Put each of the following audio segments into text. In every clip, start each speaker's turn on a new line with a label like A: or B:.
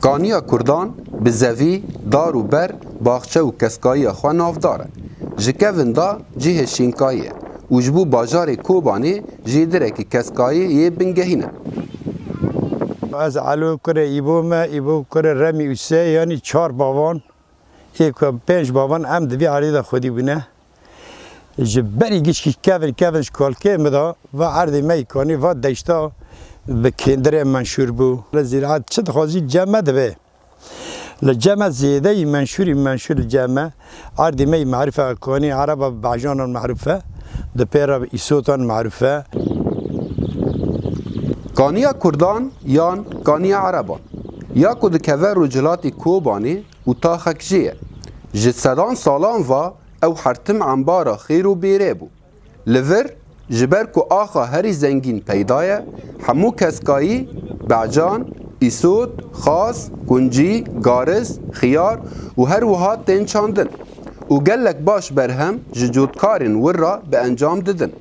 A: کانیا کردان به زوی دار و بر باغچه و کسکایی خو نافداره جکوین دا جه شینکایه و جبو باجار کوبانی جیدرکی کسکایی یه بنگهینه.
B: از علو کره ایبو کره رمی اوسه یعنی 4 باوان یک 5 باوان ام دوی عریض خودی بونه جبری گیش کون شکالکه مدا و عرض میکنی و دشتا به کندر منشور بو زراعت چه دخوازی جمع دبه لجمع زیاده منشور جمع عرض می معرفه کنی عرب بعجان معروفه دپیرا ایسوتان معروفه.
A: کانیا کردان یان کانیا عربان یا کد کور رجلاتی کوبانی و تاخک جیه جسدان سالان و او حرتم انبارا خیر و بیره بو لور جبر کو آخا هری زنگین پیدایه همو کسکایی بعجان ایسود خاص کنجی گارز خیار و هر وهات تین چاندن و گلک باش برهم ججودکارین ور را به انجام ددن.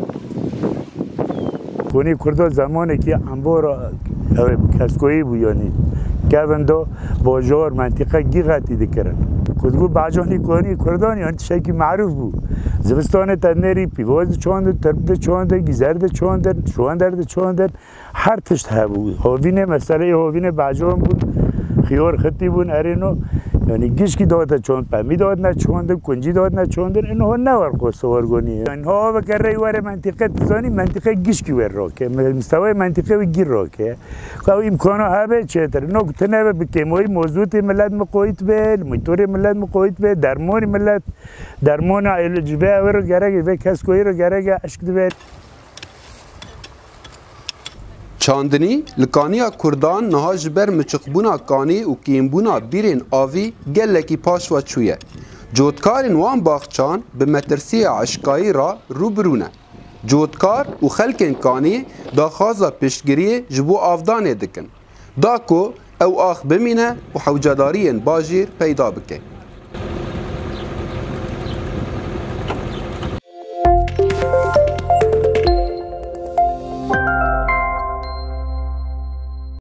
C: کونی کرده زمانی که انبار کسکایی بو یعنی کهوندو باجار منطقه گیغتی دکرن کدگو بعجانی کونی کردان یعنی شکی معروف بو زمستان تنری پیواز چاندن تربد چاندن گیزرد چاندن شواندرد چاندن هر تشت هبو هاوینه مسئله هاوینه بعجان بود خیار خطی بون ارینو یعنی گیشکی داده چاند پمی داد نچاندن کنجی داد نچاندن اینها نور سوارگونی اینها بکره وره منطقه تزانی منطقه گیشکی ور را که مستوای منطقه و گیر را که امکانا هبه چطور نکته بکیموی موضوعی ملت مقایت به موتور ملت مقایت به درمان ملت درمان الجبه و رو گرگه و کسکوی رو گرگه اشک دوید.
A: چاندنی لکانیا کردان نهاج بر مچقبونا کانی و کیمبونا بیرین آوی گلکی پاش و چویه جودکارین وان باغچان به مترسی عشقایی را روبرونه جودکار و خلکن کانی دا خازا پشتگیری جبو آفدانه دکن دا کو او آخ بمینه و حوجدارین باجیر پیدا بکن.